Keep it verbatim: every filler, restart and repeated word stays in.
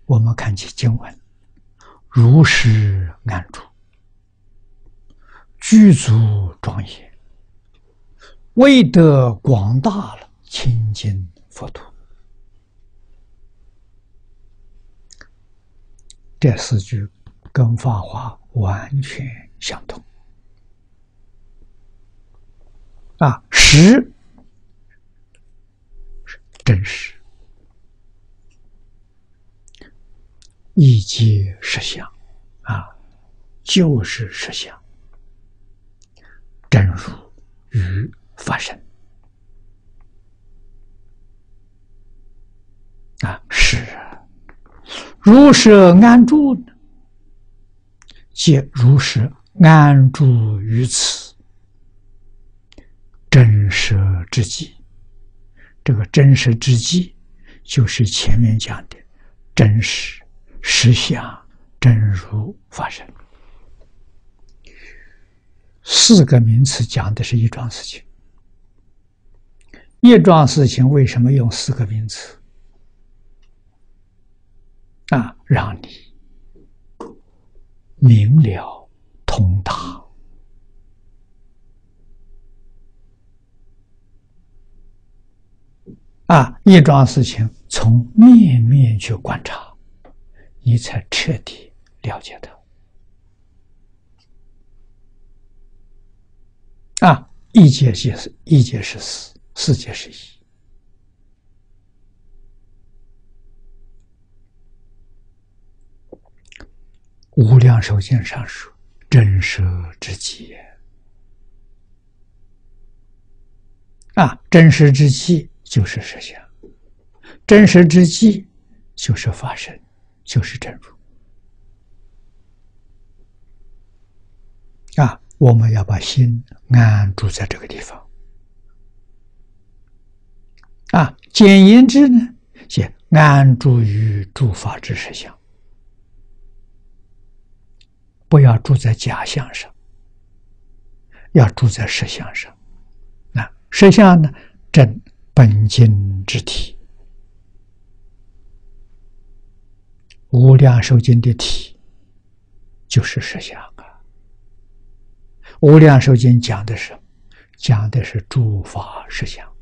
我们看起经文，如是安住，具足庄严，为得广大了清净佛土。这四句跟《法华》完全相同。啊，实真实，亦皆实相，啊，就是实相，真如与法身。啊，是如是安住，皆如是安住于此真实之际。这个真实之际，就是前面讲的真实、实相、真如、法身。四个名词讲的是一桩事情。一桩事情为什么用四个名词？啊，让你明了通达。啊，一桩事情从面面去观察，你才彻底了解它。啊，一界是一界是四，四界是一。无量寿经上说，真实之际。啊，真实之际就是实相，真实之际就是法身，就是真如。啊，我们要把心安住在这个地方。啊，简言之呢，即安住于诸法之实相。不要住在假象上，要住在实相上。啊，实相呢，正本经之体。无量寿经的体就是实相啊。无量寿经讲的是，讲的是诸法实相。